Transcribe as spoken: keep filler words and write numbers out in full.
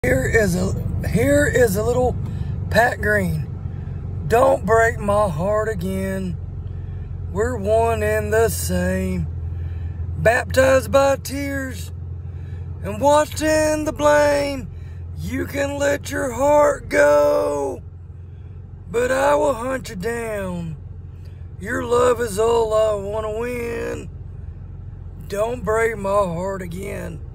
Here is a here is a little Pat Green. Don't break my heart again. We're one and the same. Baptized by tears and washed in the blame. You can let your heart go, but I will hunt you down. Your love is all I want to win. Don't break my heart again.